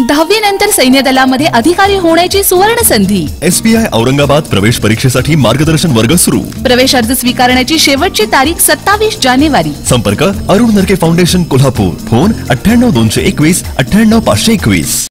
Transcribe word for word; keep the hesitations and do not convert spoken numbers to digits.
दहावी नंतर सैन्य दलामध्ये अधिकारी होण्याची सुवर्ण संधी। एसबीआय औरंगाबाद प्रवेश परीक्षेसाठी मार्गदर्शन वर्ग सुरू। प्रवेश अर्ज स्वीकारण्याची शेवटची तारीख सत्तावीस जानेवारी। संपर्क अरुण नरके फाउंडेशन कोल्हापूर। फोन अठ्ठ्याण्णव दोनशे एकवीस अठ्ठ्याण्णव पाचशे एकवीस।